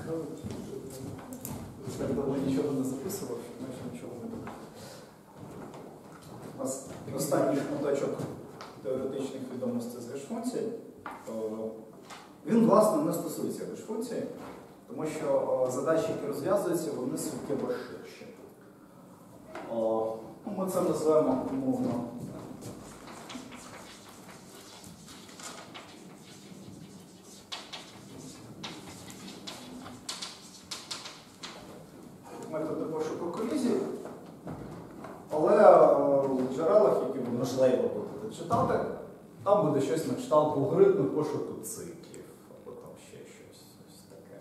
Так давно нічого не записував, що майже нічого не було. У нас останній шматочок теоретичних відомостей з геш-функцій. Він, власне, не стосується геш-функцій, тому що задачі, які розв'язуються, вони суттєво ширші. Ми це назвемо умовно. Методи пошуку колізій, але в джерелах, які ви можливо будете читати, там буде щось на кшталт алгоритму пошуку циклів, або там ще щось таке.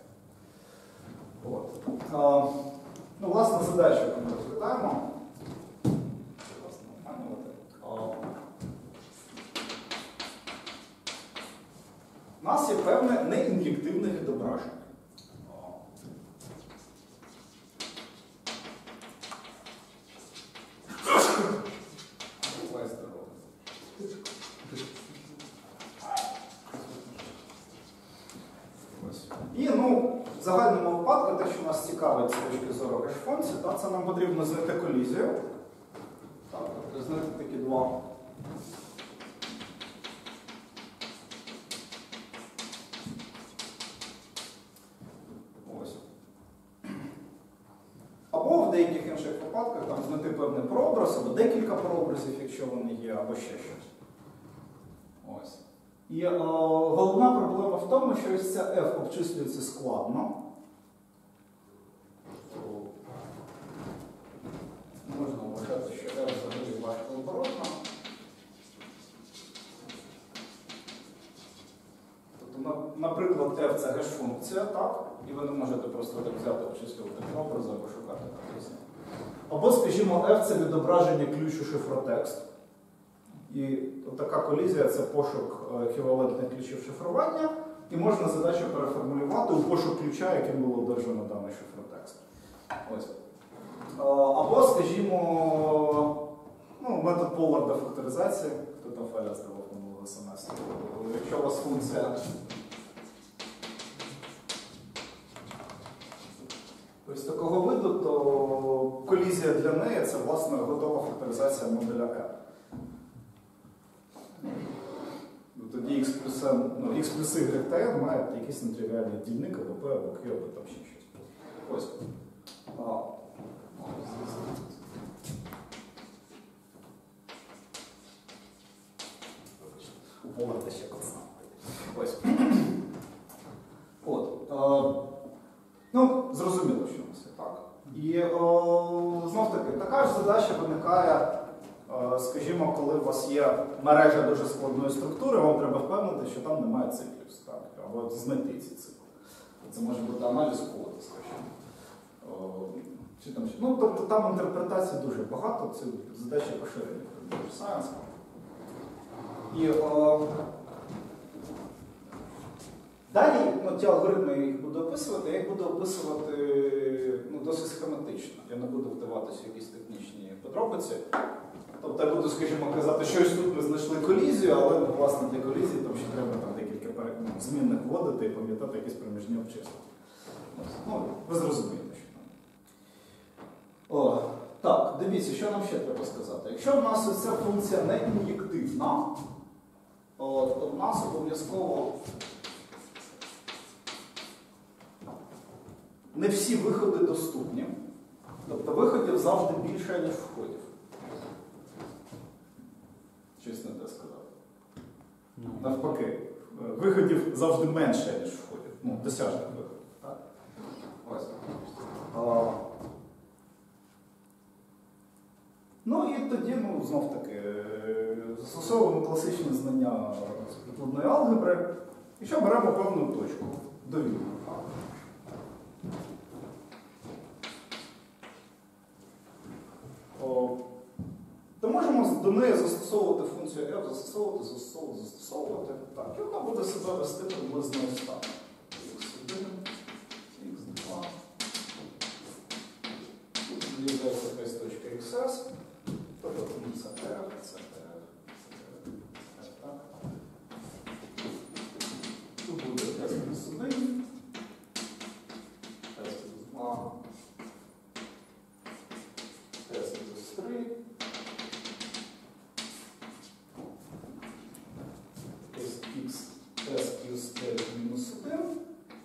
От. Ну, власне, задачу, яку ми розглядаємо. У нас є певне неін'єктивне відображення. І, в загальному випадку, те, що нас цікавить з точки зору геш-функцій, це нам потрібно знайти колізію. Тобто знайти такі два. Ось. Або в деяких інших випадках там знайти певний прообраз, або декілька прообразів, якщо вони є, або ще щось. Ось. І головна проблема в тому, що ось ця f обчислюється складно. Можна вважати, що f взагалі важко оборотно. Тобто, наприклад, f це геш-функція, так? І ви не можете просто так взяти, обчислювати прообрази або шукати колізію. Або, скажімо, f це відображення ключу шифротексту. І така колізія – це пошук еквівалентних ключів шифрування, і можна задачу переформулювати у пошук ключа, яким було одержано даний шифротекст. Ось. Або, скажімо, метод Полларда факторизації, хто там файля здавав минулого семестру. Якщо у вас функція ось такого виду, то колізія для неї – це, власне, готова факторизація модуля R. Тоді x плюс y та n мають якийсь нетривіальний дільник, або p, або q, або там ще щось. Ось. У Полларда ще констант. Ось. От. Зрозуміло, що у нас є, так. І знов-таки, така ж задача виникає, скажімо, коли у вас є мережа дуже складної структури, вам треба впевнити, що там немає циклів, так? Або знайти ці цикли. Це може бути аналіз коду, скажімо. Тобто там інтерпретацій дуже багато, це задача поширення в Computer Science. І далі ті алгоритми, я їх буду описувати, я їх буду описувати досить схематично. Я не буду вдаватися в якісь технічні подробиці. Тобто я буду, скажімо, казати, що ось тут ми знайшли колізію, але, власне, для колізії там ще треба декілька змінних вводити і пам'ятати якісь проміжні обчислення. Ви зрозумієте, що. Так, дивіться, що нам ще треба сказати. Якщо в нас ось ця функція не ін'єктивна, то в нас обов'язково не всі виходи доступні. Тобто виходів завжди більше, ніж входів. Щось не те сказав. Навпаки, виходів завжди менше, ніж входів. Досяжних виходів. Так? Ось. І тоді, знов-таки, застосовуємо класичні знання з прикладної алгебри, і що беремо певну точку, довільну. То можемо до неї застосовувати функцію f, застосовувати. Так, і вона буде себе вести приблизно ось так. x1, x2. Тут з'являється якась точка xs. Тобто це f, це f, це f, так. Тут буде f плюс 1.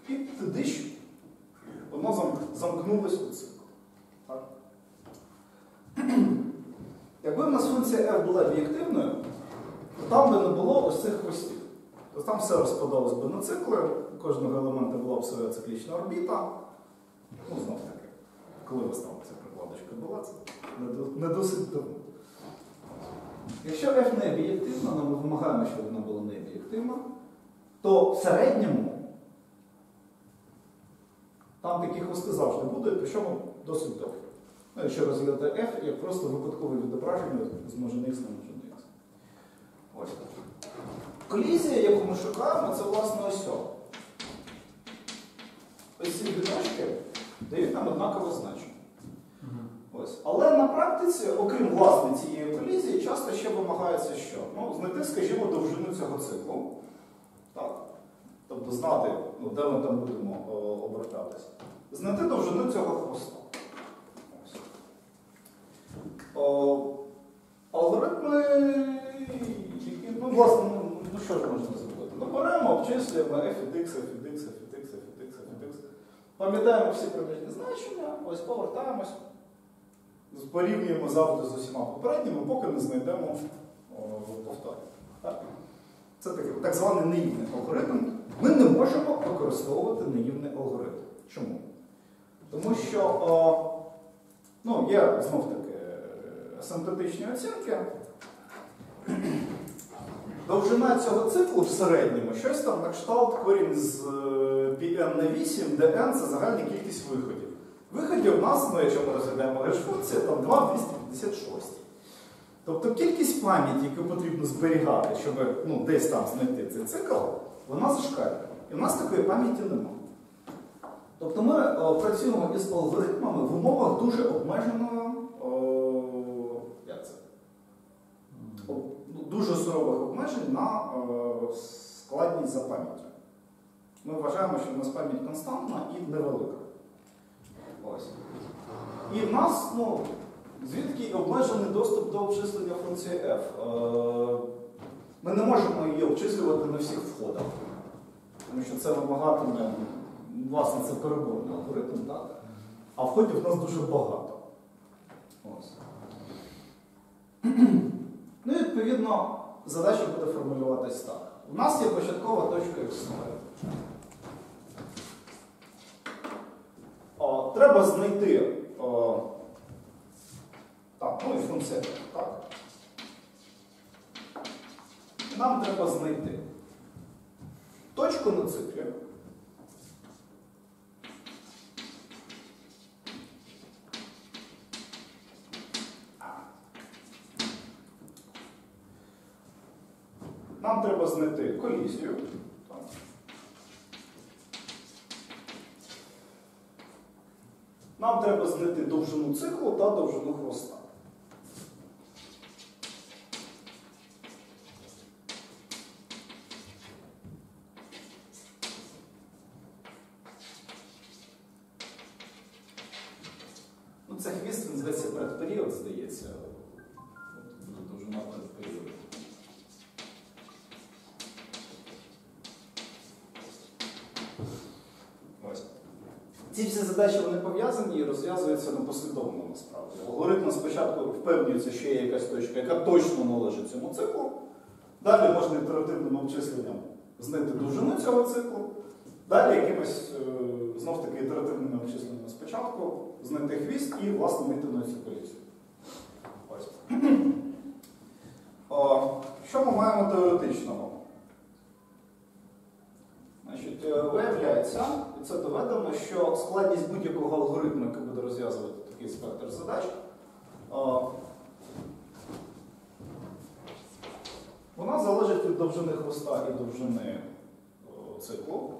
І тидищ воно замкнулось у цикл. Так? Якби в нас функція f була об'єктивною, то там би не було ось цих хвостів. Тобто там все розпадалось би на цикли, у кожного елемента була б своя циклічна орбіта. Ну, знов таки, коли у вас там ця прикладочка була, це не досить давно. Якщо f не об'єктивна, але ми вимагаємо, щоб вона була не об'єктивна, то в середньому там такі хвости завжди будуть, причому досить довгі. Ну, якщо розглядати f як просто випадкове відображення з множини x на множину x. Ось. Колізія, яку ми шукаємо, це власне ось цього. Ось ці біночки дають нам однакове значення. Ось. Але на практиці, окрім власне цієї колізії, часто ще вимагається що? Ну, знайти, скажімо, довжину цього циклу. Так. Тобто знати, ну, де ми там будемо обертатися. Знайти довжину цього хвоста. Ось. Алгоритми, які, ну, власне, ну що ж можна зробити? Ну, беремо, обчислюємо f від x, f від x, f від x, f від x, f від x. Пам'ятаємо всі проміжні значення, ось повертаємось. Порівнюємо завжди з усіма попередніми, поки не знайдемо повторення. Це такий так званий наївний алгоритм. Ми не можемо використовувати наївний алгоритм. Чому? Тому що ну, є знов-таки асимптотичні оцінки. Довжина цього циклу в середньому щось там на кшталт корінь з πn на 8, де n – це загальна кількість виходів. Виходів у нас, ну, якщо ми розглядаємо геш-функцію, там 2 в 256. Тобто кількість пам'яті, яку потрібно зберігати, щоб ну, десь там знайти цей цикл, вона зашкалює. І в нас такої пам'яті немає. Тобто ми працюємо із алгоритмами в умовах дуже обмеженої, як це? Дуже сурових обмежень на складність за пам'яттю. Ми вважаємо, що в нас пам'ять константна і невелика. Ось. І в нас, ну, звідки обмежений доступ до обчислення функції f. Ми не можемо її обчислювати на всіх входах. Тому що це вимагатиме, власне, це переборний алгоритм, так? А входів в нас дуже багато. Ось. Ну і, відповідно, задача буде формулюватись так. У нас є початкова точка x0. Треба знайти так, ну і функція, так? Нам треба знайти точку на циклі, нам треба знайти колізію. Нам треба знайти довжину циклу та довжину хвоста. Ну, це хвіст, він зветься предперіод, здається. От довжина предперіоду. Ось. Ці всі задачі вони пов'язані і розв'язуються непослідовно насправді. Алгоритм спочатку впевнюється, що є якась точка, яка точно належить цьому циклу. Далі можна ітеративним обчисленням знайти довжину цього циклу. Далі якимось, знов-таки, ітеративними обчисленнями спочатку знайти хвіст і, власне, вийти на цю колізію. Ось. Що ми маємо теоретичного? Значить, виявляється, і це доведено, що складність будь-якого алгоритму, який буде розв'язувати такий спектр задач, вона залежить від довжини хвоста і довжини циклу.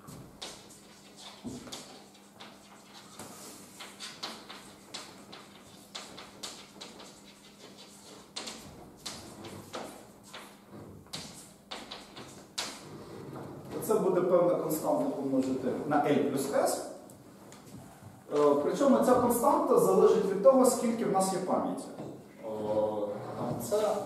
Це буде певна константа помножити на L плюс S. Причому ця константа залежить від того, скільки в нас є пам'яті. Це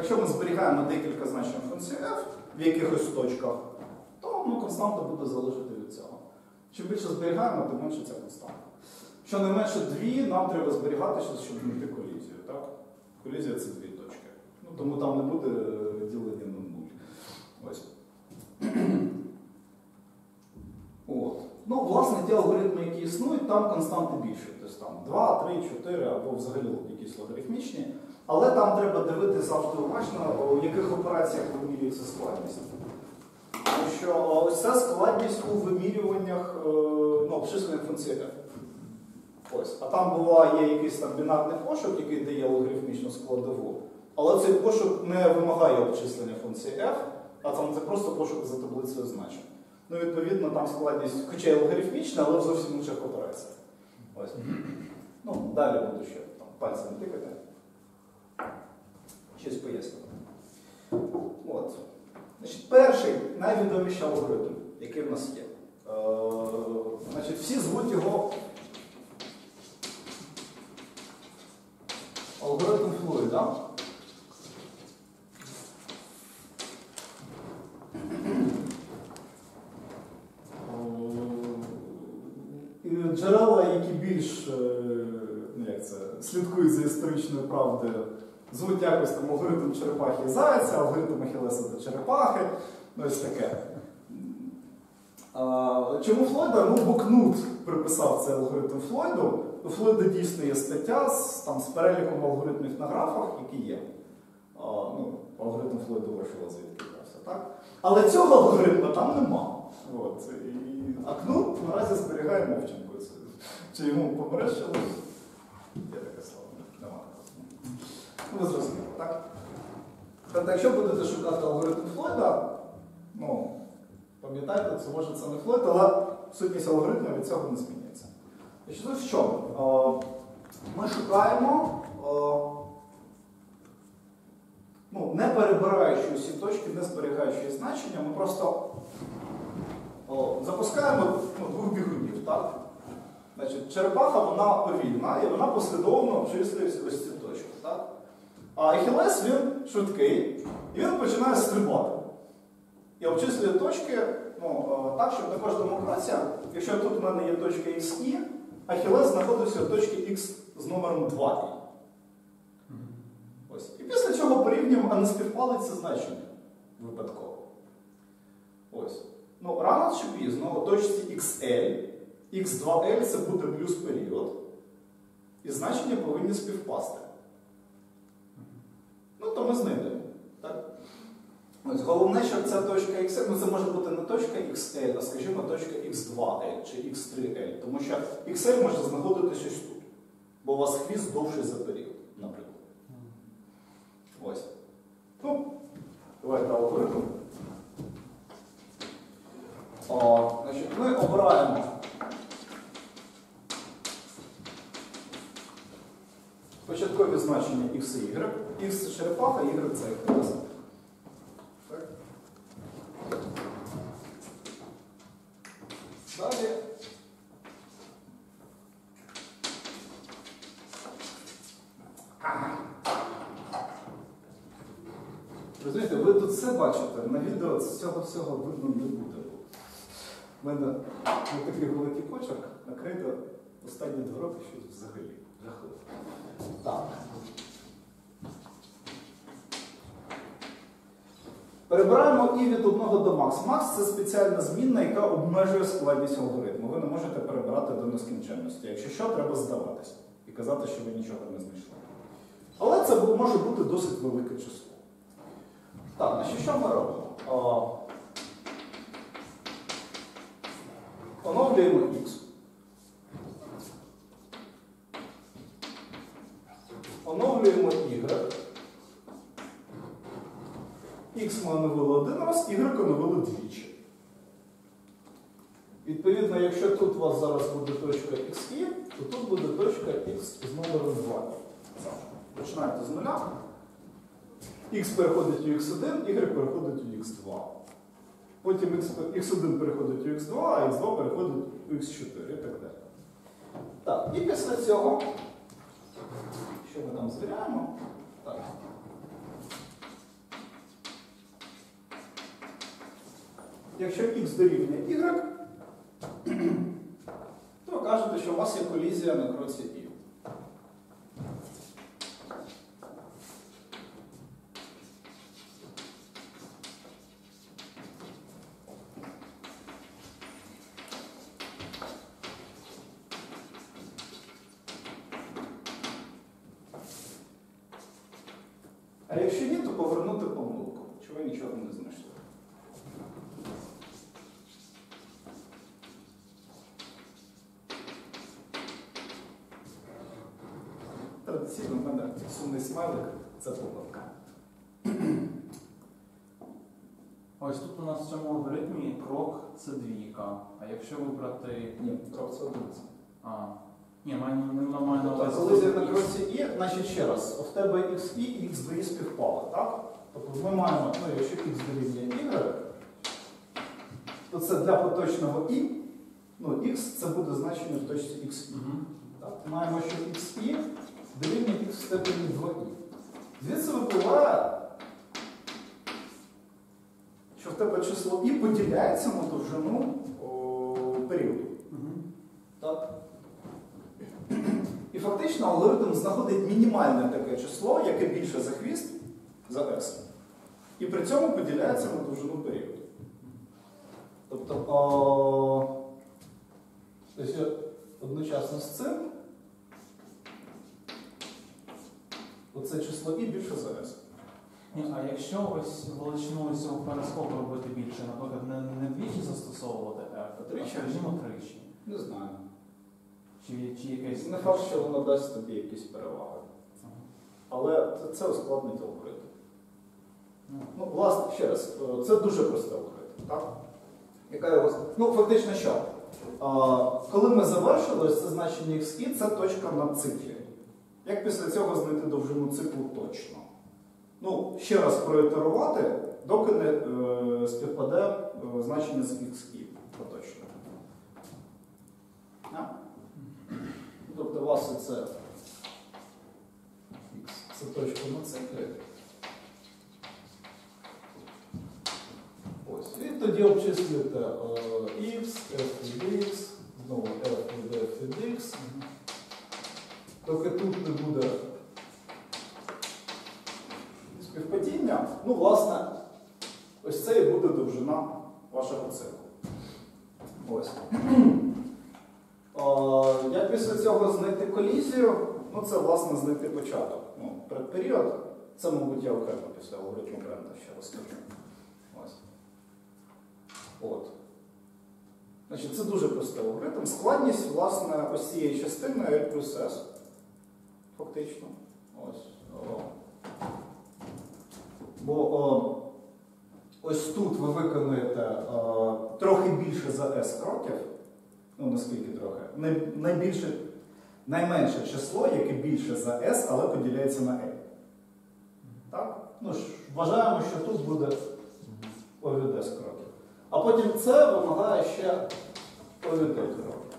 якщо ми зберігаємо декілька значень функції f в якихось точках, то константа буде залежати від цього. Чим більше зберігаємо, тим менше ця константа. Щонайменше дві нам треба зберігати, щоб знайти колізію. Так? Колізія – це дві точки. Тому там не буде ділення на нуль. Ось. От. Власне, ті алгоритми, які існують, там константи більше. Тобто там 2, 3, 4 або взагалі якісь логарифмічні. Але там треба дивитися завжди уважно, у яких операціях вимірюється складність. Тому що ось ця складність у вимірюваннях обчислення функції f. Ось. А там буває якийсь там бінарний пошук, який дає логарифмічну складову. Але цей пошук не вимагає обчислення функції f, а там це просто пошук за таблицею значень. Відповідно, там складність, хоча й логарифмічна, але в зовсім інших операціях. Ось. Далі буду ще там пальцем тикати. Щось пояснювати. От. Значить, перший найвідоміший алгоритм, який в нас є. Значить, всі звуть його алгоритм Флойда. Джерела, які більш слідкують за історичною правдою, звуть якось там алгоритм черепахи і зайця, алгоритм Ахілеса та черепахи, ось таке. Чому Флойда? Бо Кнут приписав цей алгоритм Флойду. У Флойда дійсно є стаття з переліком алгоритмів на графах, які є. Алгоритм Флойда вийшов звідки грався, так? Але цього алгоритму там нема. А Кнут наразі зберігає мовчанку. Чи йому померещили? Є таке слово. Нема. Ви зрозуміли, так? Тобто, якщо будете шукати алгоритм Флойда, пам'ятайте, це може це не Флойд, але сутність алгоритму від цього не змінюється. І що в чому? Ми шукаємо, не перебираючи усі точки, не зберігаючи значення, ми просто запускаємо двох бігунів, так? Значить, черепаха, вона повільна, і вона послідовно обчислює ось ці точки, так? А Ахілес, він швидкий, і він починає стрибати. І обчислює точки так, щоб на кожному кроці, якщо тут в мене є точка XI, Ахілес знаходиться в точці X з номером 2i. Ось. І після цього порівнюємо, а не співпали ці значення випадково. Ось. Рано чи пізно у точці XL, X2L це буде плюс період, і значення повинні співпасти. То ми знайдемо. Так? Ось, головне, що ця точка XL, це може бути не точка XL, а, скажімо, точка X2L чи X3L, тому що XL може знаходитися ось тут, бо у вас хвіст довший за період, наприклад. Ось. Давайте алгоритм. Значить, ми обираємо початкові значення x і y. X – це черепаха, y – це Ахілес. Далі. Розумієте, ви тут все бачите, на відео з цього всього видно не буде. У мене такий великий почерк, накрито останні 2 роки щось взагалі жахливо. Так. Перебираємо і від 1 до max. Max – це спеціальна змінна, яка обмежує складність алгоритму. Ви не можете перебирати до нескінченності. Якщо що, треба здаватися і казати, що ви нічого не знайшли. Але це може бути досить велике число. Так, значить, що ми робимо? Оновлюємо x. Оновлюємо y. X ми оновили один раз, y оновили двічі. Відповідно, якщо тут у вас зараз буде точка xi, то тут буде точка x з номером 2. Починаєте з нуля. X переходить у x1, y переходить у x2. Потім x1 переходить у x2, а x2 переходить у x4 і так далі. Так, і після цього, що ми там звіряємо? Так. якщо x дорівнює y, то ви кажете, що у вас є колізія на кроці і. А якщо ні, то повернути помилку, чи ви нічого не знайшли. Традиційно в мене сумний смайлик – це помилка. Ось тут у нас в цьому алгоритмі крок це двійка. А якщо вибрати. Ні, крок це одиниця. Ні, має на увазі. Колізія на кроці і, значить ще раз, в тебе x і x дорівнює співпали, так? Тобто ми маємо, ну якщо x дорівнює y, то це для поточного і, ну x це буде значення в точці xi. Так? Маємо, що xi дорівнює x в степені 2i. Звідси випливає, що в тебе число і поділяється на довжину періоду. Так? І фактично алгоритм знаходить мінімальне таке число, яке більше за хвіст, за s, і при цьому поділяється на довжину періоду. Тобто, одночасно з цим оце число і більше за s. А якщо ось величину цього перескоку робити більше, наприклад, не двічі застосовувати f, а скажімо тричі? Не знаю. Чи якесь... Не факт, що воно дасть тобі якісь переваги. Але це ускладнить алгоритм. Ну, власне, ще раз, це дуже простий алгоритм. Так? Яка його... Ну, фактично що? Коли ми завершили, це значення xi, це точка на циклі. Як після цього знайти довжину циклу точно? Ну, ще раз проітерувати, доки не співпаде значення з xi поточно. Тобто у вас це x, це точка на циклі. Ось. І тоді обчислюєте x, f від x, знову f від f від x. Доки тут не буде співпадіння, ну, власне, ось це і буде довжина вашого циклу. Ось. Як після цього знайти колізію? Ну, це, власне, знайти початок. Ну, предперіод, це, мабуть, я окремо після алгоритму Брента ще розкажу. Ось. От. Значить, це дуже простий алгоритм. Складність, власне, ось цієї частини L плюс S. Фактично. Ось. Бо ось тут ви виконуєте трохи більше за S кроків. Ну, наскільки трохи. Найменше число, яке більше за S, але поділяється на L. Так? Ну ж, вважаємо, що тут буде O від S кроків. А потім це вимагає ще O від L кроків.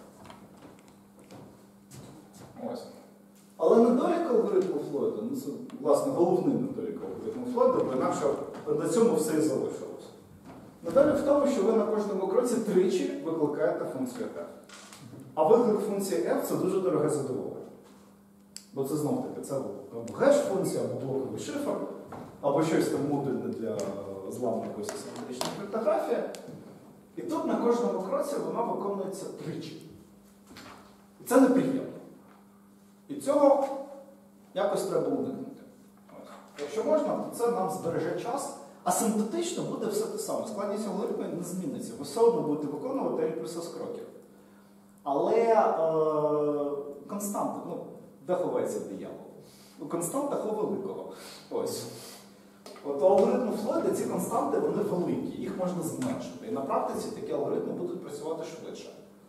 Ось. Але недолік алгоритму Флойда, ну це, власне, головний недолік алгоритму Флойда, бо інакше на цьому все і залишилось. Недолік в тому, що ви на кожному кроці тричі викликаєте функцію f. А виклик функції f – це дуже дороге задоволення. Бо це знов-таки, це або геш-функція, або блоковий шифр, або щось там модульне для зламу якоїсь симетричної криптографії. І тут на кожному кроці вона виконується тричі. І це неприємно. І цього якось треба уникнути. Якщо можна, то це нам збереже час, а синтетично буде все те саме. Складність алгоритму не зміниться. Ви все одно будете виконувати L плюс S кроків. Але константа, ну, де ховається диявол? Ну, константа хо великого. Ось. От у алгоритму Флойда ці константи, вони великі, їх можна зменшити. І на практиці такі алгоритми будуть працювати швидше.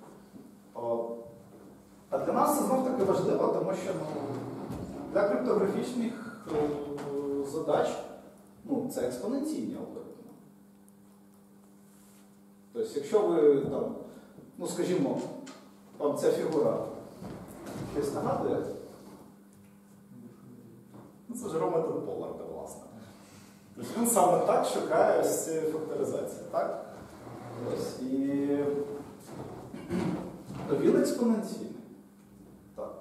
А для нас це знов таки важливо, тому що для криптографічних задач це експоненційні алгоритми. Тобто, якщо ви там, ну скажімо, вам ця фігура щось нагадує, це ж метод Полларда, власне. Тобто він саме так шукає ось цієї факторизації, так? Ось. І він експоненційний. Так.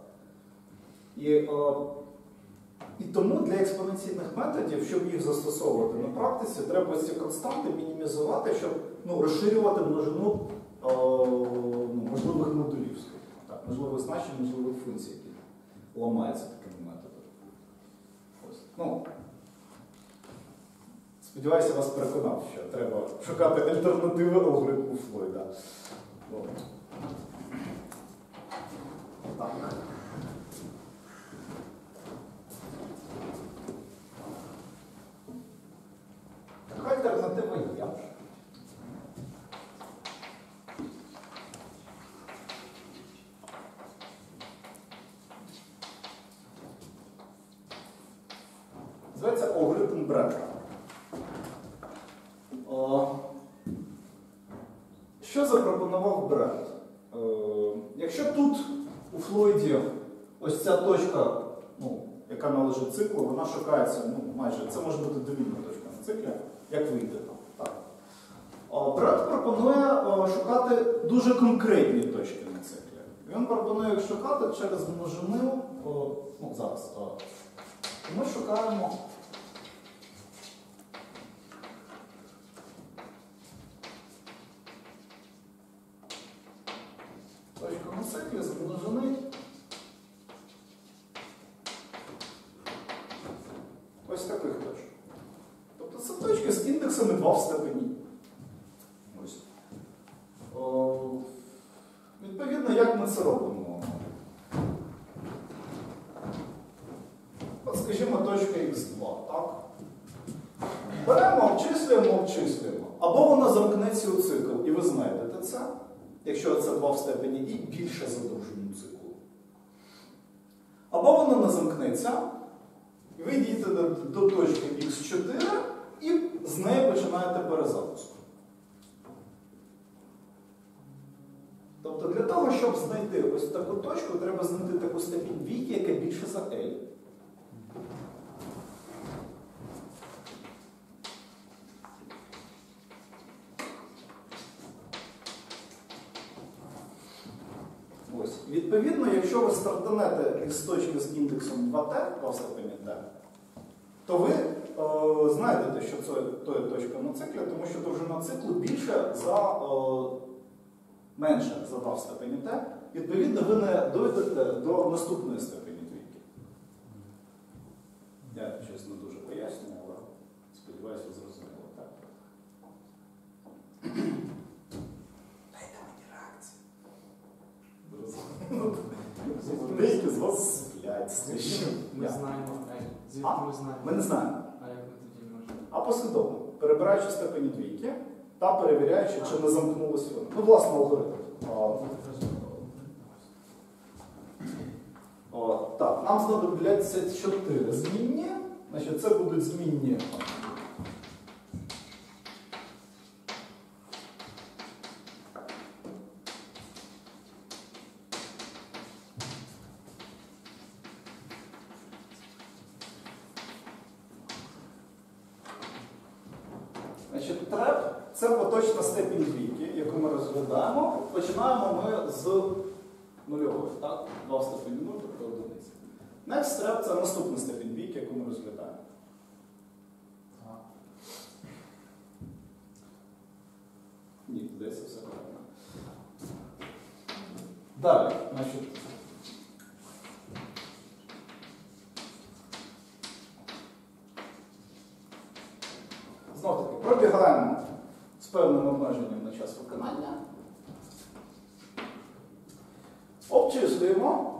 І тому для експоненційних методів, щоб їх застосовувати на практиці, треба ці константи мінімізувати, щоб розширювати множину можливих модулів, так, можливих значень, можливих функцій, які ламаються такими методами. Ось. Сподіваюся, вас переконав, що треба шукати альтернативи алгоритму Флойда. Так. Така альтернатива є. Називається алгоритм Бредера. Що запропонував Бред? Якщо тут у Флойді ось ця точка, яка належить циклу, вона шукається, майже, це може бути довільна точка на циклі, як вийде там. Так. Бред пропонує шукати дуже конкретні точки на циклі. Він пропонує їх шукати через множину, зараз. Ми шукаємо точку на циклі з множини ось таких точок. Тобто це точки з індексами 2 в степені. Ось. Відповідно, як ми це робимо? От, скажімо, точка х2, так? Беремо, обчислюємо. Або вона замкнеться у цикл, і ви знайдете це, якщо це 2 в степені і більше за довжину циклу. Або вона не замкнеться, і ви дійдете до точки х4, і з неї починаєте перезапуск. Тобто для того, щоб знайти ось таку точку, треба знайти таку степінь двійки, яка більше за L. Ось. Відповідно, якщо ви стартанете з точки з індексом 2t, 2 в степені t, то ви знайдете, що це точка на циклі, тому що довжина циклу більше менше за 2 в степені t. Відповідно, ви не дойдете до наступної степені двійки. Я щось не дуже пояснюю, але сподіваюся, ви зрозуміли. Так? Дайте мені реакцію. Деякі з вас сплять. Ми знаємо, звідки ми знаємо? Ми не знаємо. А як ми тоді можемо? А послідовно, перебираючи степені двійки та перевіряючи, чи не замкнулось воно. Власне, алгоритм. Так, нам знадобляться 4 змінні. Значить, це будуть змінні. Значить, треп – це поточна степінь двійки, яку ми розглядаємо. Починаємо ми з нульової, так? 2 в степені 0, тобто одиниці. Next trap – це наступна степінь двійки, яку ми розглядаємо. Ні, здається, все правильно. Далі, значить. Знов таки, пробігаємо з певним обмеженням на час виконання. Обчислюємо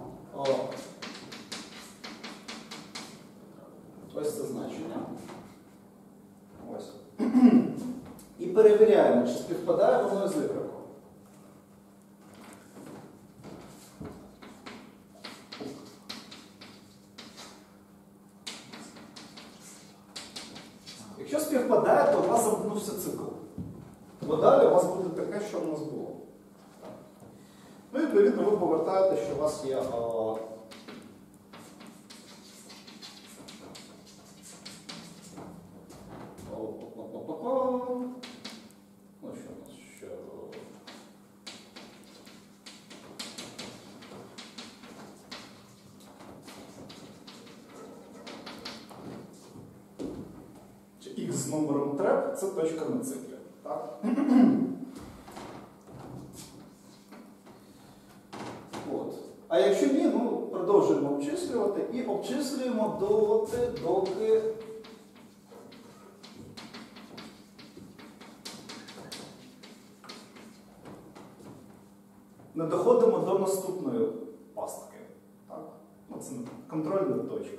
ось це значення. Ось. І перевіряємо, чи співпадає воно з викриком. Якщо співпадає, то у вас замкнувся цикл. Бо далі у вас буде таке, що в нас було. Ну і відповідно ви повертаєте, що у вас є ну що у нас ще? номером треп, це точка на циклі. Так? От. А якщо ні, ну, продовжуємо обчислювати і обчислюємо доки не доходимо до наступної пастки. Так? Ну, це контрольна точка.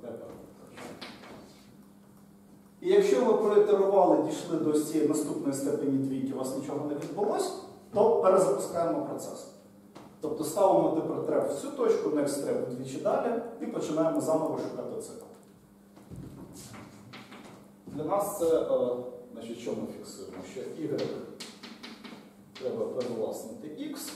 І якщо ви проітерували, дійшли до цієї наступної степені двійки, у вас нічого не відбулося, то перезапускаємо процес. Тобто ставимо тепер треп в цю точку, next треп вдвічі далі і починаємо заново шукати цикл. Для нас це, значить, що ми фіксуємо? Що y треба перевласнити x.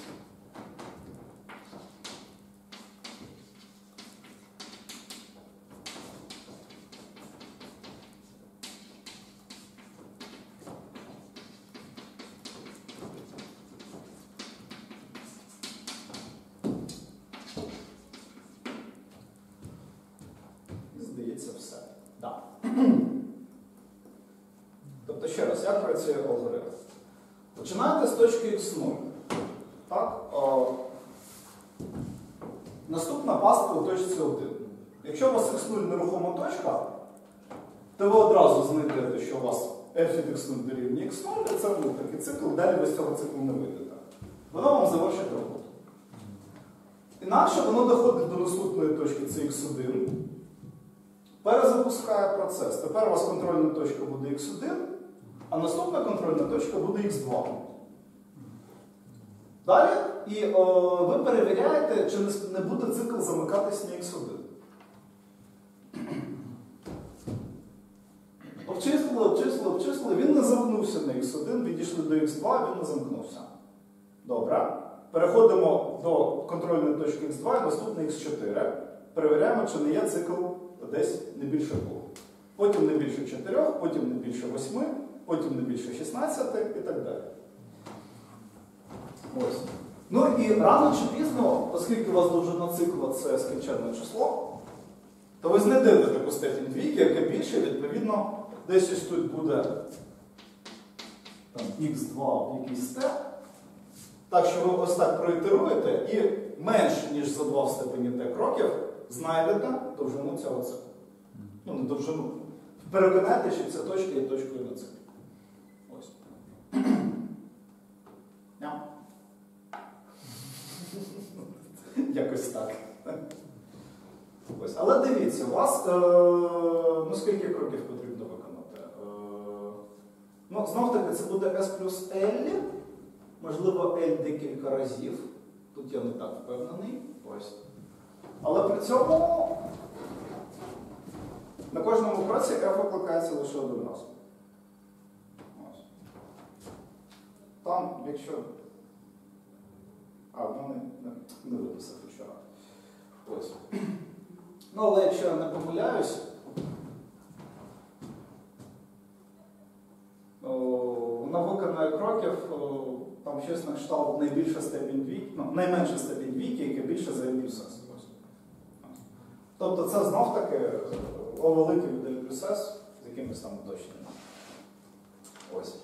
Здається, все. Да. Тобто, ще раз, як працює алгоритм? Починаєте з точки x0. Так? Наступна пастка у точці 1. Якщо у вас x0 нерухома точка, то ви одразу знайдете, що у вас f від x0 дорівнює x0, і це буде такий цикл, далі ви з цього циклу не вийдете. Воно вам завершить роботу. Інакше воно доходить до наступної точки, це x1. Перезапускає процес. Тепер у вас контрольна точка буде x1, а наступна контрольна точка буде x2. Далі ви перевіряєте, чи не буде цикл замикатись на x1. Обчислили, він не замкнувся на x1, відійшли до x2, він не замкнувся. Добре. Переходимо до контрольної точки x2 і наступний x4. Перевіряємо, чи не є цикл десь не більше 2. Потім не більше 4, потім не більше 8, потім не більше 16 і так далі. Ось. Ну і рано чи пізно, оскільки у вас довжина цикла це скінченне число, то ви знайдете таку степінь двійки, яка більше, відповідно, десь ось тут буде там, x2 в якийсь степ. Так що ви ось так проітеруєте і менше, ніж за 2 в степені t кроків, знайдете довжину цього циклу. Ну, не довжину. Переконайте, що ця точка є точкою на циклі. Ось. Якось так. Ось. Але дивіться, у вас, ну скільки кроків потрібно виконати? Ну, знов таки, це буде S плюс L, можливо, L декілька разів. Тут я не так впевнений. Ось. Але при цьому на кожному кроці F викликається лише один раз. Ось. Там, якщо... в мене не виписав вчора. Ось. Ну, але якщо я не помиляюсь, вона виконує кроків, там щось на кшталт найменша степінь двійки, яка більше за L плюс S. Тобто це знов таки O великий від L плюс S з якимось там уточненням. Ось.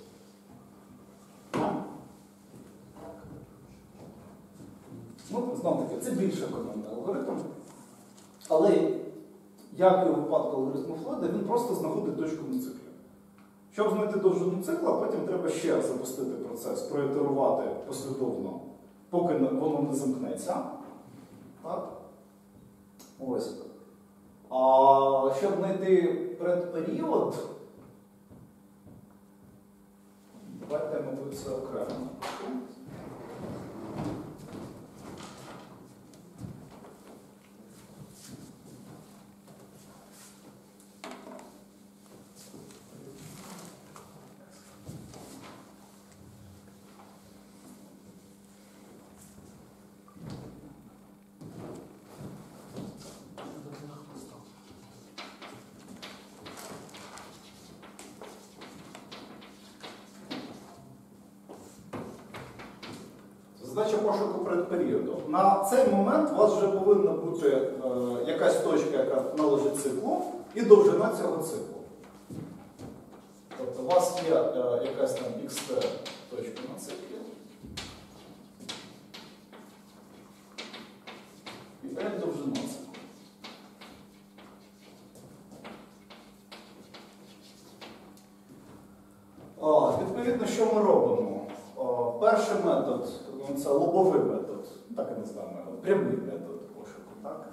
Ну, знов таки, це більш економний алгоритм. Але, як і у випадку алгоритму Флойда, він просто знаходить точку на циклі. Щоб знайти довжину цикла, потім треба ще запустити процес, проітерувати послідовно, поки воно не замкнеться. Так? Ось. А щоб знайти предперіод, давайте, мабуть, це окремо. Задача пошуку предперіоду. На цей момент у вас вже повинна бути якась точка, яка належить циклу, і довжина цього циклу. у вас є якась там xt точка на циклі. І L довжина циклу. Відповідно, що ми робимо? Перший метод, це лобовий метод, так і називаємо, прямий метод пошуку. Так?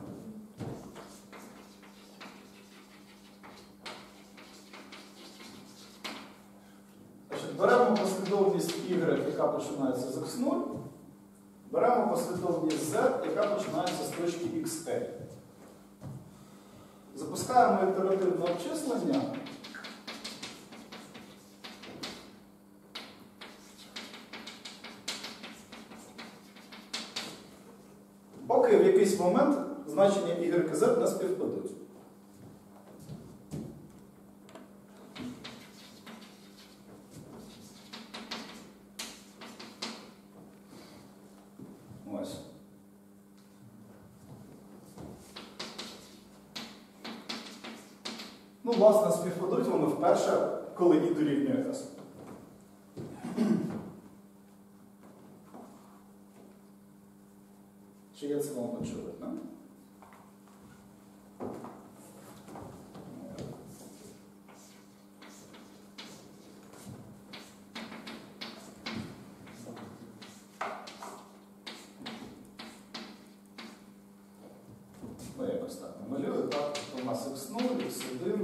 Беремо послідовність y, яка починається з x0, беремо послідовність z, яка починається з точки xa. Запускаємо ітеративне обчислення. Поки в якийсь момент значення y і z не співпадуть. Ось. Ну, власне, співпадуть вони вперше, коли і дорівнює s. Чи є це вам очевидно? Ну, якось так. Малюю, так, у нас x0, x1,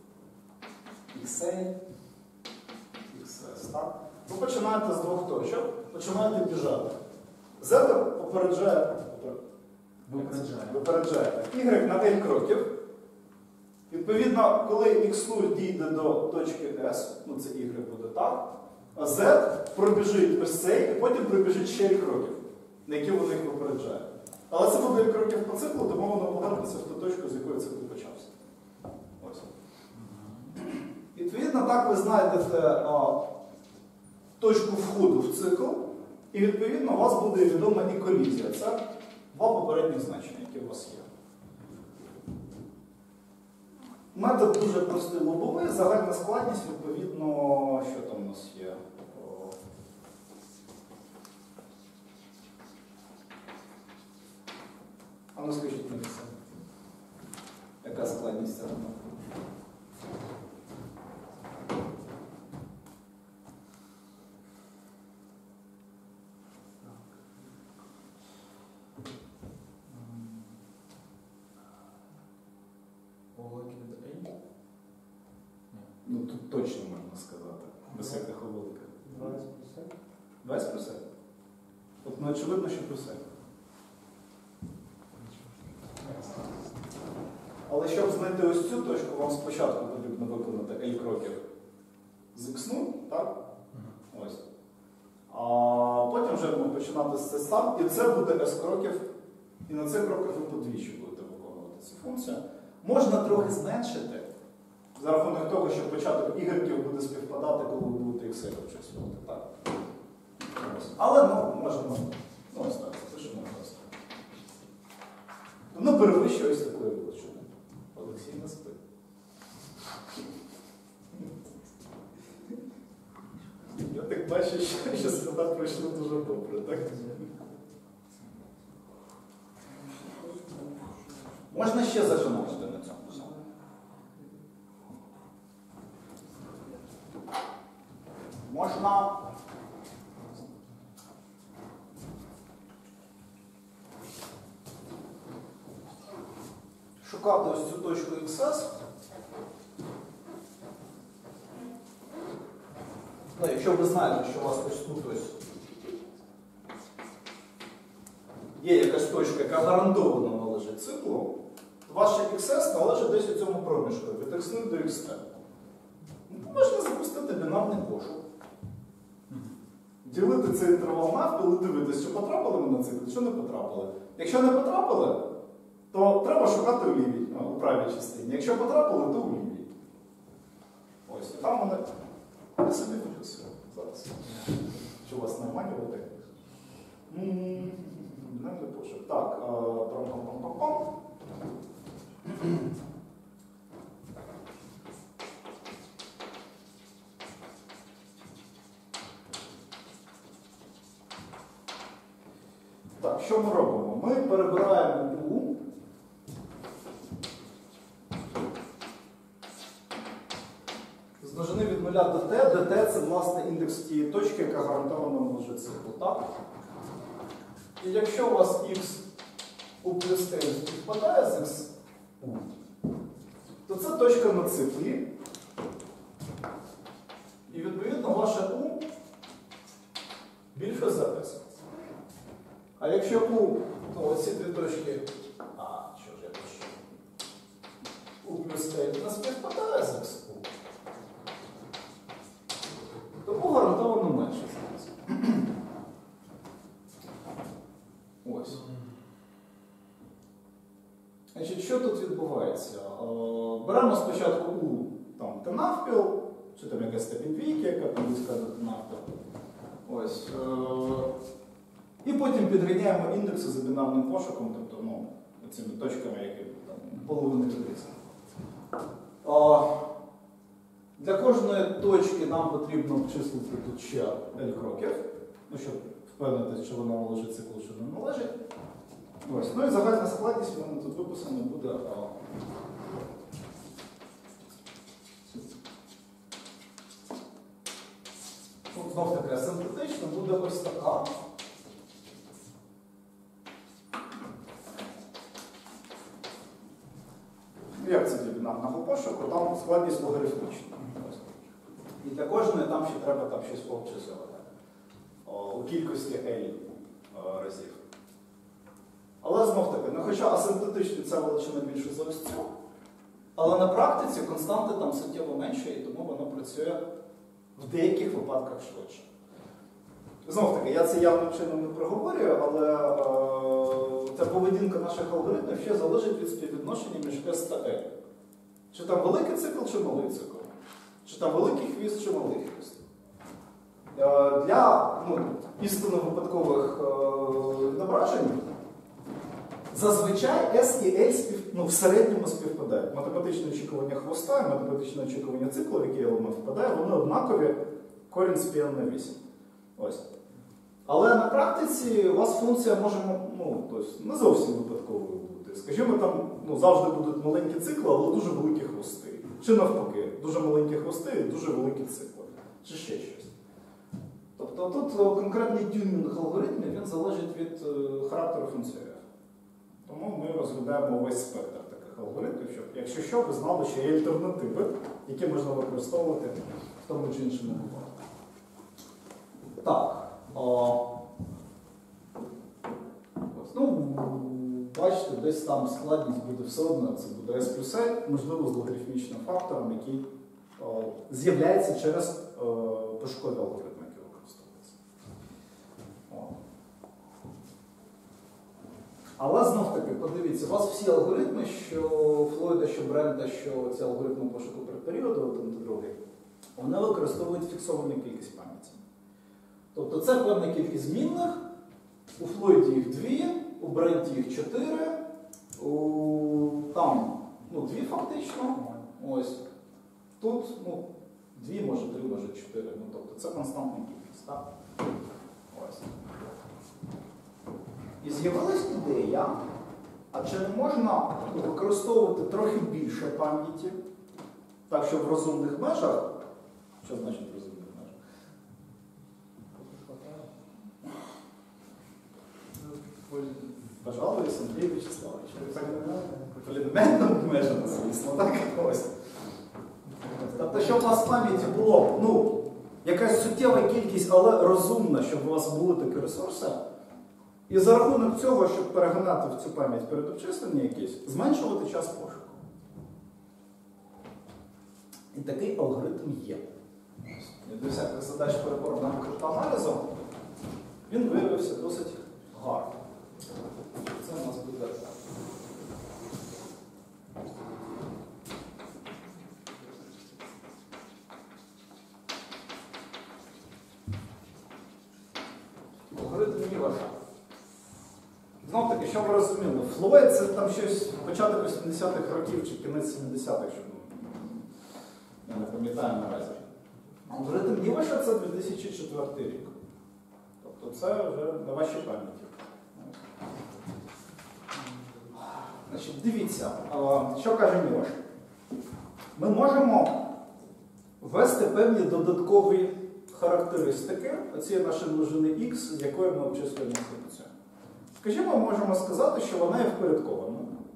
xa, xs, так? Ви починаєте з двох точок, починаєте біжати. Z попереджає, випереджає y на L кроків. Відповідно, коли x0 дійде до точки S, ну це y буде так, а Z пробіжить ось цей і потім пробіжить ще L кроків, на які вони їх випереджають. Але це буде L кроків по циклу, тому воно повернеться в ту точку, з якої цикл почався. Ось. Відповідно, так ви знайдете точку входу в цикл, і відповідно у вас буде відома і колізія. Це два попередні значення, які у вас є. Метод дуже простий лобовий, загальна складність, відповідно, що там у нас є? А ну скажіть мені це. Яка складність цього? Ну, тут точно можна сказати. Без всяких оволоків. 20 плюс 7? От, ну, очевидно, що плюс 7. Але щоб знайти ось цю точку, вам спочатку потрібно виконати L кроків з x0, так? Ось. А потім вже будемо починати з C сам, і це буде S кроків, і на цих кроках ви подвічі будете виконувати цю функцію. Можна трохи зменшити, за рахунок того, що початок ігреків буде співпадати, коли ви будете x обчислювати. Так? Але ну, можемо, ну ось так, запишемо просто. Воно перевищує ось такої величини. Олексій не спить. Я так бачу, що свята пройшли дуже добре, так? Можна ще зажимати на цьому. Можна шукати ось цю точку XS. Ну, якщо ви знаєте, що у вас ось тут ось є якась точка, яка гарантовано належить циклу, то ваш XS належить десь у цьому проміжку від x0 до xt. Можна запустити бінарний пошук. Ділити цей інтервал навпіл і дивитися, чи потрапили ви на цикл, чи не потрапили. Якщо не потрапили, то треба шукати у лівій, у правій частині. Якщо потрапили, то у лівій. Ось, там вони не собі фокусують зараз. Чи у вас нормальні води? Бінарний пошук. Так, пам-пам-пам-пам-пам. Так, що ми робимо? Ми перебираємо U. З множини від 0 до t, де t це, власне, індекс тієї точки, яка гарантовано може циклу. Так? І якщо у вас x u плюс t співпадає з x u, то це точка на циклі. І, відповідно, ваше u більше за s. А якщо u, то оці дві точки, що ж я пишу? U плюс t не співпадає з x u, то u гарантовано менше зараз. Ось. Значить, що тут відбувається? Беремо спочатку u там t навпіл, чи там якась степінь двійки, яка там близька до t навпіл. Ось. І потім підрівняємо індекси за бінарним пошуком, тобто цими точками, які там половини відрізані. Для кожної точки нам потрібно обчислити тут ще L кроків, щоб впевнитися, чи вона належить циклу, чи не належить. Ось. Ну і загальна складність в мене тут виписана буде. Знов таки синтетично буде ось така. Як це для бінарного пошуку? Там складність логарифмічна. І для кожної там ще треба там щось пообчислювати. У кількості L разів. Але знов таки, хоча асинтетично ця величина більше за ось цю, але на практиці константи там суттєво менше, і тому воно працює в деяких випадках швидше. Знов таки, я це явним чином не проговорюю, але ця поведінка наших алгоритмів ще залежить від співвідношення між S та L. Чи там великий цикл, чи малий цикл. Чи там великий хвіст, чи малий хвіст. Для істинно випадкових відображень зазвичай S і L в середньому співпадають. Математичне очікування хвоста і математичне очікування циклу, в який елемент впадає, вони однакові, корінь з πn на 8. Ось. Але на практиці у вас функція може тобто, не зовсім випадковою бути. Скажімо, там завжди будуть маленькі цикли, але дуже великі хвости. Чи навпаки, дуже маленькі хвости і дуже великі цикли. Чи ще щось. Тобто тут конкретний тюнінг алгоритмів, він залежить від характеру функції f. Тому ми розглядаємо весь спектр таких алгоритмів, щоб, якщо що, ви знали, що є альтернативи, які можна використовувати в тому чи іншому випадку. Так. Бачите, десь там складність буде все одно, це буде S плюс L, можливо, з логарифмічним фактором, який з'являється через пошукові алгоритми, які використовуються. Але знов-таки, подивіться, у вас всі алгоритми, що Флойда, що Брента, що ці алгоритми пошуку періоду, один та другий, вони використовують фіксовану кількість пам'яті. Тобто це певна кількість змінних, у Флойді їх 2, у Бренті їх 4, там 2 фактично, ось. Тут 2, може 3, може 4, тобто це константна кількість, так? Ось. І з'явилась ідея, а чи не можна використовувати трохи більше пам'яті, так що в розумних межах, що значить в розумних межах? Пожалуйста, Андрій Вячеславович. Поліномерно обмежено, звісно, так? Ось. Тобто, щоб у вас в пам'яті було, якась суттєва кількість, але розумна, щоб у вас були такі ресурси, і за рахунок цього, щоб перегнати в цю пам'ять перед обчисленням якісь, зменшувати час пошуку. І такий алгоритм є. І для всяких задач переборного криптоаналізу він виявився досить гарно. Це у нас буде так. Алгоритм Міллера. Знов таки, що ви розуміли, Флойд це там щось початок 80-х років чи кінець 70-х, що я не пам'ятаю наразі. Алгоритм Міллера це 2004 рік. Тобто це вже на вашій пам'яті. Значить, дивіться, що каже Мілош. Ми можемо ввести певні додаткові характеристики оцієї нашої множини x, з якої ми обчислюємо функцію. Скажімо, ми можемо сказати, що вона є впорядкована.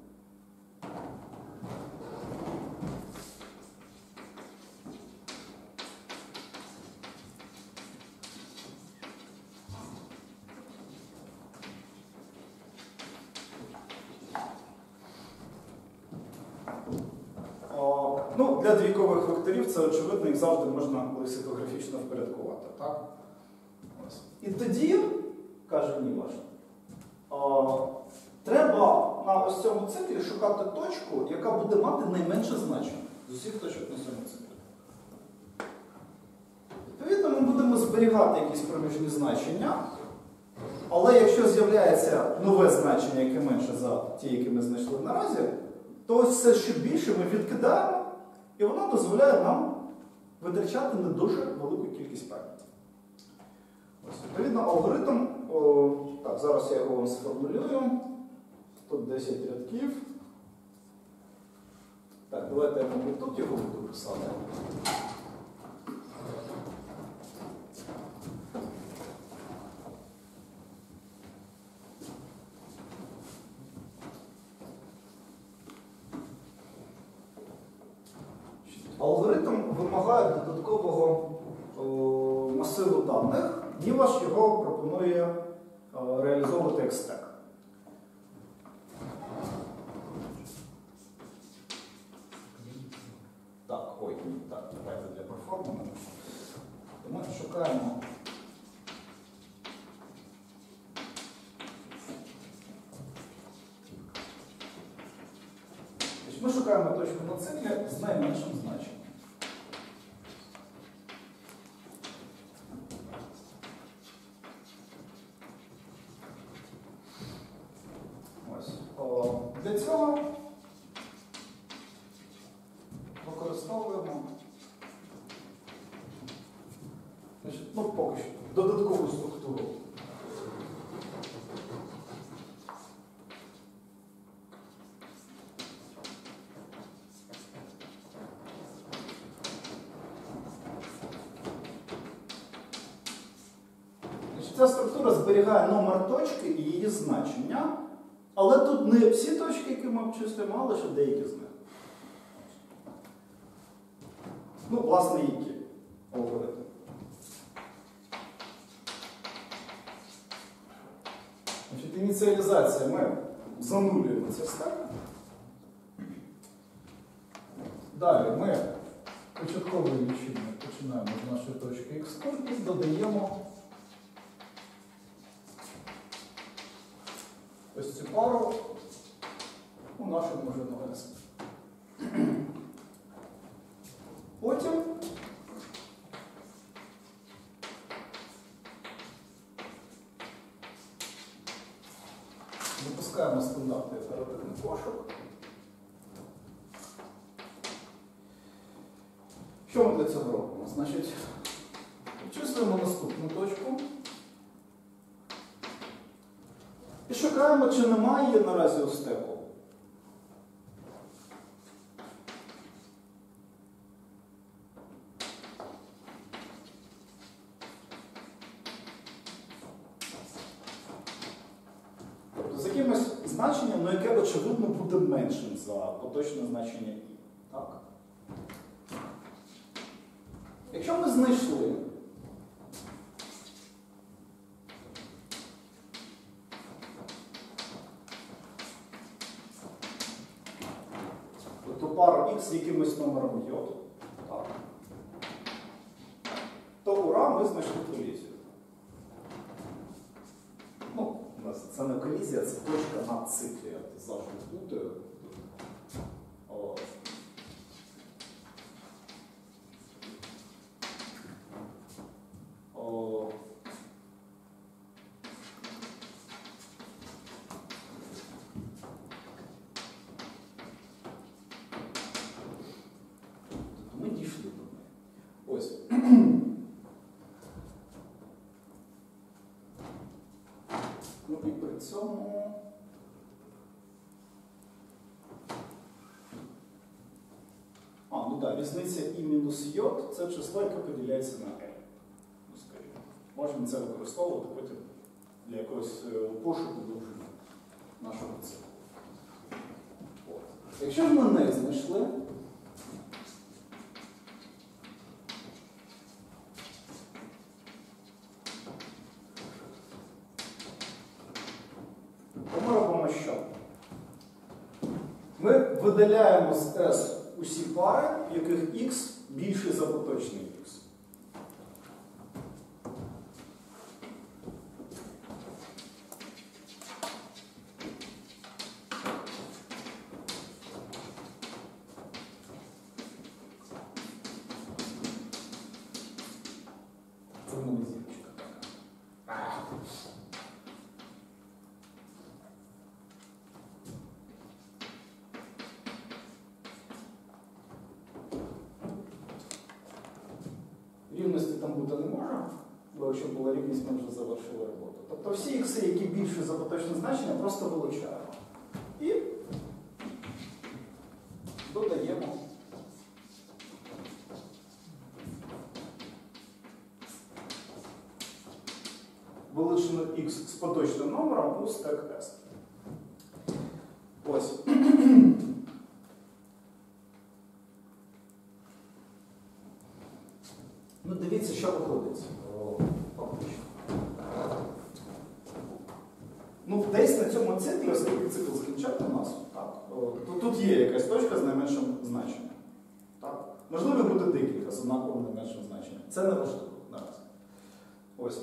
Ну, для двійкових векторів це очевидно, їх завжди можна лексикографічно впорядкувати. Так? Ось. І тоді, каже Мілош, треба на ось цьому циклі шукати точку, яка буде мати найменше значення з усіх точок на цьому циклі. Відповідно, ми будемо зберігати якісь проміжні значення, але якщо з'являється нове значення, яке менше за ті, які ми знайшли наразі, то ось все, що більше, ми відкидаємо, і воно дозволяє нам витрачати не дуже велику кількість пам'яті. Ось, відповідно, алгоритм, так, зараз я його вам сформулюю. Тут 10 рядків. Так, давайте я, мабуть, тут його буду писати. Алгоритм вимагає додаткового масиву даних, Мілош його пропонує реалізовувати як стек. Так, давайте для перформансу. Ми шукаємо. Ми шукаємо точку на циклі з найменшим значенням. Ось. Для цього використовуємо поки що додаткову структуру. Ця структура зберігає номер точки і її значення, але тут не всі точки, які ми обчислюємо, а лише деякі з них. Ну, власне, які алгоритми. Значить, ініціалізація, ми занулюємо це стек. Далі ми початковий лічильник починаємо з нашої точки x і додаємо ось цю пару у нашу множину S. Потім запускаємо стандартний оперативний пошук. Що ми для цього робимо? Значить, обчислюємо наступну точку. І шукаємо, чи немає її наразі у стеку. Тобто з якимось значенням, ну, яке, очевидно, буде меншим за поточне значення і. Так? Якщо ми знайшли ту пару x з якимось номером j, то ура, ми знайшли колізію. Ну, у нас це не колізія, це точка на циклі. Я завжди плутаю. Ми дійшли до неї. Ось. Ну і при цьому різниця і мінус j – це число, яке поділяється на n. Ну, скажімо. Можемо це використовувати потім для якогось пошуку довжини нашого циклу. Якщо ж ми не знайшли, то ми робимо що? Ми видаляємо з S усі пари, в яких x більший за поточний x. Це в мене зірочка така. Рівності там бути не може, бо якщо була рівність, ми вже завершили роботу. Тобто всі ікси, які більші за поточне значення, просто вилучаємо. І додаємо величину x з поточним номером у стек S. Ось. Ну, дивіться, що виходить. Ну, десь на цьому циклі, оскільки цикл скінчать у нас, так, то тут є якась точка з найменшим значенням. Так? Можливо, буде декілька з однаковим найменшим значенням. Це не важливо наразі. Ось.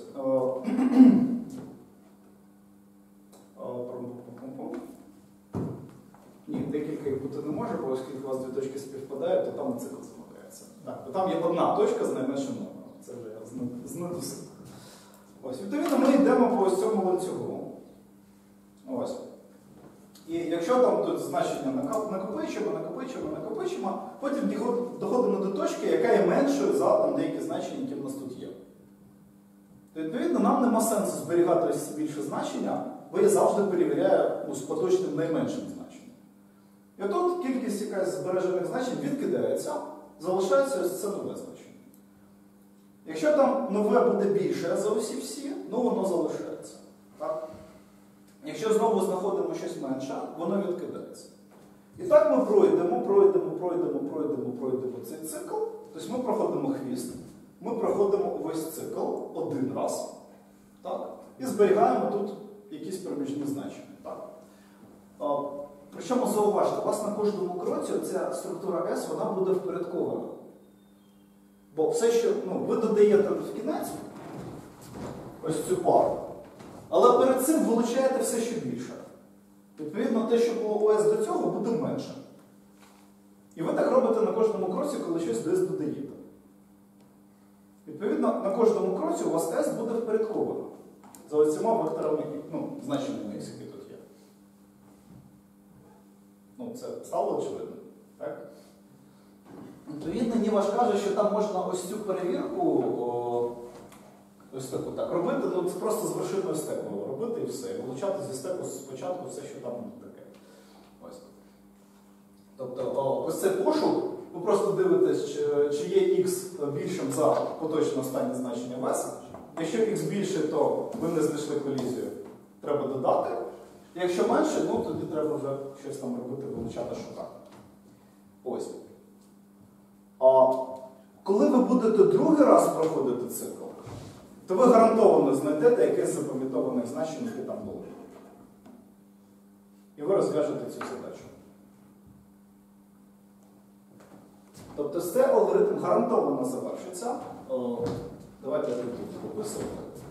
Ні, декілька їх бути не може, бо оскільки у вас дві точки співпадають, то там цикл замикається. Так, там є одна точка з найменшим номером. Це вже я знайду. Ось, відповідно, ми йдемо по ось цьому ланцюгу. Ось. І якщо там тут значення накопичуємо, потім доходимо до точки, яка є меншою за там, деякі значення, які в нас тут є. То, відповідно, нам нема сенсу зберігати ось ці більше значення, бо я завжди перевіряю з поточним найменшим значенням. І отут кількість якась збережених значень відкидається, залишається ось це нове значення. Якщо там нове буде більше за усі всі, ну воно залишається. Так? Якщо знову знаходимо щось менше, воно відкидається. І так ми пройдемо цей цикл. Тобто ми проходимо хвіст, ми проходимо весь цикл один раз. Так? І зберігаємо тут якісь проміжні значення. Так? Причому зауважте, у вас на кожному кроці ця структура S вона буде впорядкована. Бо все, що ви додаєте в кінець ось цю пару, але перед цим вилучаєте все, що більше. Відповідно, те, що було у S до цього, буде менше. І ви так робите на кожному кроці, коли щось десь додаєте. Відповідно, на кожному кроці у вас S буде впорядковано. За оціма векторами, значеннями, які тут є. Це стало очевидно. Так? Відповідно, Ніваш каже, що там можна ось цю перевірку ось таку так робити, це просто з вершиною стеку робити і все. І вилучати зі стеку спочатку все, що там таке. Ось. Тобто, ось цей пошук, ви просто дивитесь, чи є x більшим за поточне останнє значення в S. Якщо x більше, то ви не знайшли колізію, треба додати. Якщо менше, тоді треба вже щось там робити, вилучати, шукати. Ось. Коли ви будете другий раз проходити цикл, то ви гарантовано знайдете якесь запам'ятоване значення, яке там було. І ви розв'яжете цю задачу. Тобто цей алгоритм гарантовано завершиться. Давайте я тут описую.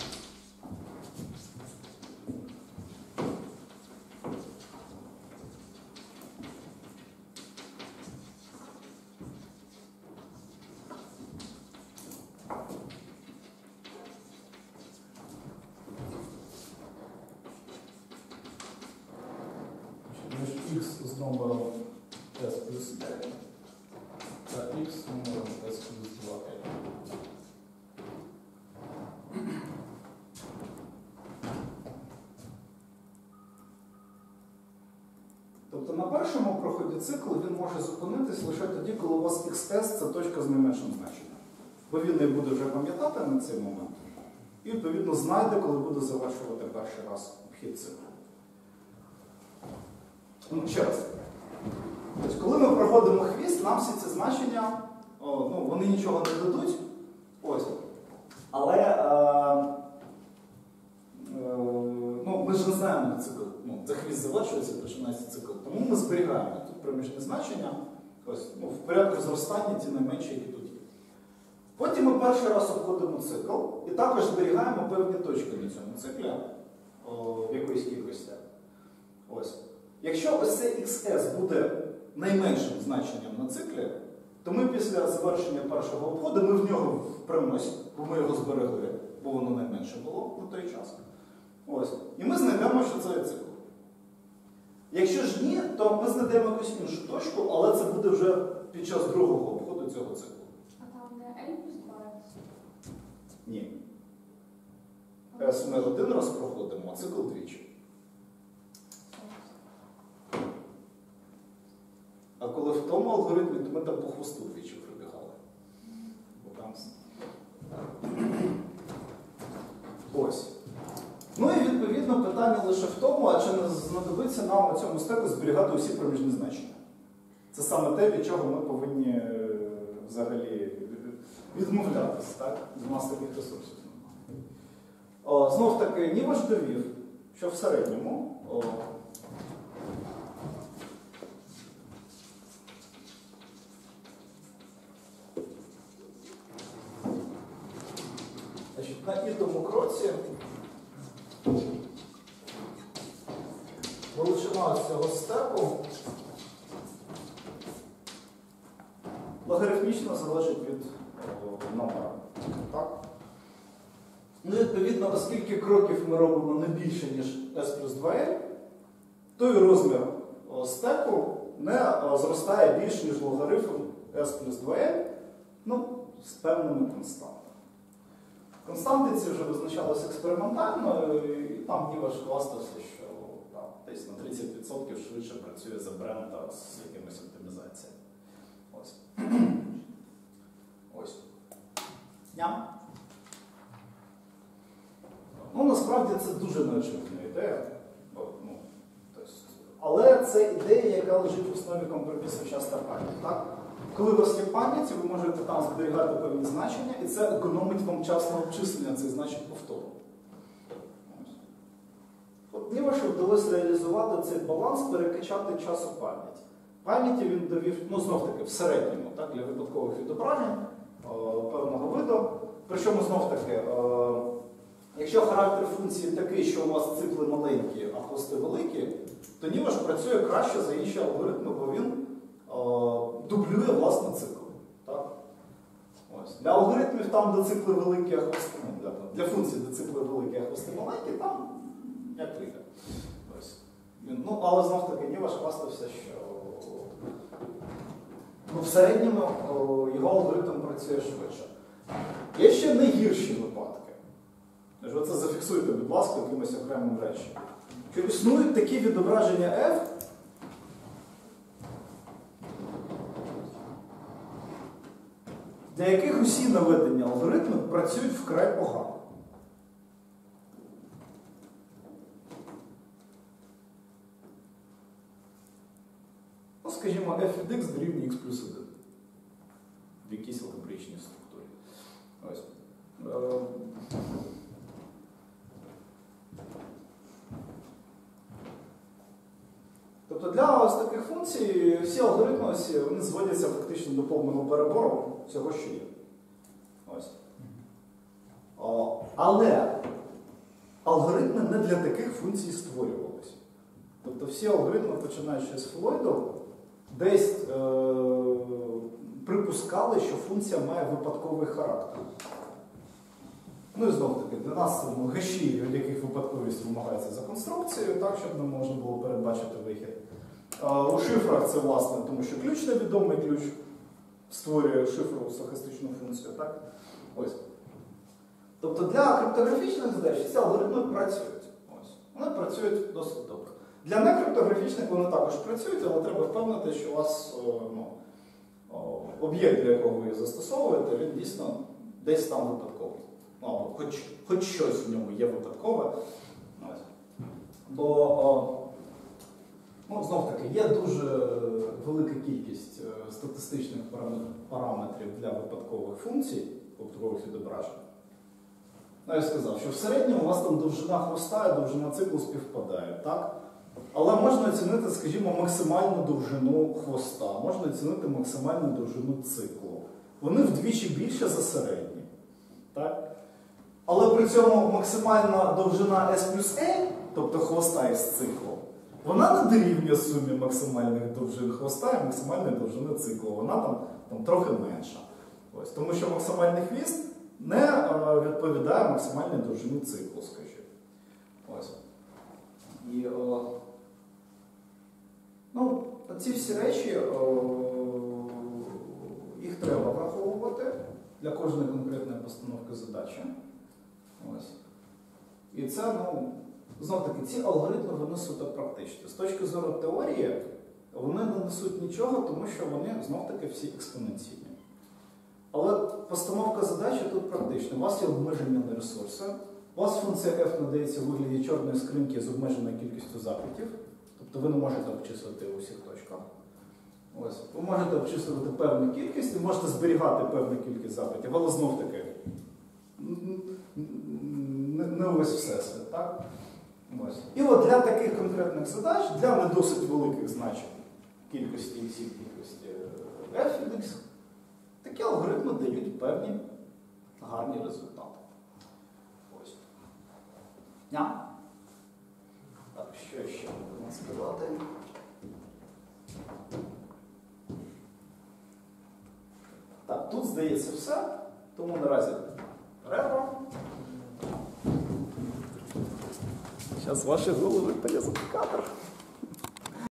X з номером S плюс L та X з номером S плюс 2L. Тобто на першому проході циклу він може зупинитись лише тоді, коли у вас XS – це точка з найменшим значенням. Бо він не буде вже пам'ятати на цей момент. І, відповідно, знайде, коли буде завершувати перший раз обхід циклу. Ну, ще раз. Тобто, коли ми проходимо хвіст, нам всі ці значення, вони нічого не дадуть. Ось. Але ми ж не знаємо цикл. За хвіст завершується, починається цикл. Тому ми зберігаємо тут проміжні значення. Ось, в порядку зростання ті найменші, які тут є. Потім ми перший раз обходимо цикл і також зберігаємо певні точки на цьому циклі в якоїсь кількості. Ось. Якщо ось цей XS буде найменшим значенням на циклі, то ми після завершення першого обходу ми в нього впремось, бо ми його зберегли, бо воно найменше було на той час. Ось. І ми знайдемо, що це цикл. Якщо ж ні, то ми знайдемо якусь іншу точку, але це буде вже під час другого обходу цього циклу. А там не L плюс 2? Ні. S ми один раз проходимо, а цикл двічі. А коли в тому алгоритмі, то ми там по хвосту двічі прибігали. Ось. Ну і відповідно питання лише в тому, а чи не знадобиться нам на цьому стеку зберігати усі проміжні значення. Це саме те, від чого ми повинні взагалі відмовлятися, так? У нас таких ресурсів немає. Знов таки, Ніваш довів, що в середньому на ітому кроці величина цього степу логарифмічно залежить від номера. Так? Ну, відповідно, оскільки кроків ми робимо не більше, ніж S плюс 2L, то і розмір степу не зростає більше, ніж логарифм S плюс 2L, з певними константами. Константи ці вже визначалися експериментально, і там Ніваш хвастався, що десь на 30% швидше працює за Брента з якимись оптимізаціями. Ось. Ось. Ням. Насправді це дуже неочевидна ідея. Але це ідея, яка лежить в основі компромісу часто пам'яті. Так? Коли у вас є пам'ять, ви можете там зберігати певні значення, і це економить вам час на обчислення цих значень повторно. От Нівашу вдалося реалізувати цей баланс, перекачати час у пам'ять. Пам'яті він довів, знов-таки, в середньому, так, для випадкових відображень певного виду. Причому, знов-таки, якщо характер функції такий, що у вас цикли маленькі, а хвости великі, то Ніваш працює краще за інші алгоритми, бо він дублює власне цикл. Так? Ось. Для алгоритмів там, де цикли великі, а хвости, для функцій, де цикли великі, а хвости маленькі, там як вийде. Але знов-таки Ніваш хвастався, що в середньому його алгоритм працює швидше. Є ще найгірші випадки. Оце зафіксуйте, будь ласка, якимось окремим реченням. Що існують такі відображення F, для яких усі наведення алгоритму працюють вкрай погано. Скажімо, f від x дорівнює x плюс 1 в якійсь алгебричній структурі. Ось. Тобто для ось таких функцій всі алгоритми вони зводяться фактично до повного перебору всього, що є. Ось. Але алгоритми не для таких функцій створювалися. Тобто всі алгоритми, починаючи з Флойду, десь припускали, що функція має випадковий характер. І знов-таки, для нас гаші, від яких випадковість вимагається за конструкцією, так, щоб не можна було передбачити вихід. У шифрах це, власне, тому що ключ невідомий, ключ створює шифрову стохастичну функцію. Так? Ось. Тобто для криптографічних задач ці алгоритми працюють. Ось. Вони працюють досить добре. Для некриптографічних вони також працюють, але треба впевнити, що у вас об'єкт, для якого ви її застосовуєте, він дійсно десь там випадковий. Хоч щось в ньому є випадкове. Бо, знов таки, є дуже велика кількість статистичних параметрів для випадкових функцій, випадкових відображень. Я сказав, що в середньому у вас там довжина хвоста і довжина циклу співпадають, так? Але можна оцінити, скажімо, максимальну довжину хвоста, можна оцінити максимальну довжину циклу. Вони вдвічі більше за середні. Так? Але при цьому максимальна довжина S плюс A, тобто хвоста із циклу, вона не дорівнює сумі максимальних довжин хвоста і максимальної довжини циклу. Вона там трохи менша. Ось. Тому що максимальний хвіст не відповідає максимальній довжині циклу, скажімо. Ось. І ці всі речі, їх треба враховувати для кожної конкретної постановки задачі. Ось. І це, знов-таки, ці алгоритми вони суто практичні. З точки зору теорії, вони не несуть нічого, тому що вони, знов-таки, всі експоненційні. Але постановка задачі тут практична. У вас є обмеження на ресурси. У вас функція f надається у вигляді чорної скриньки з обмеженою кількістю запитів. Тобто ви не можете обчислити у всіх точках. Ось. Ви можете обчислювати певну кількість, ви можете зберігати певну кількість запитів, але знов-таки не увесь всесвіт. Так? Ось. І от для таких конкретних задач, для не досить великих значень кількості x і кількості f від x, такі алгоритми дають певні гарні результати. Ось. Так, що ще можна сказати? Так, тут, здається, все. Тому наразі перерва. Зараз ваші голови полізуть в кадр.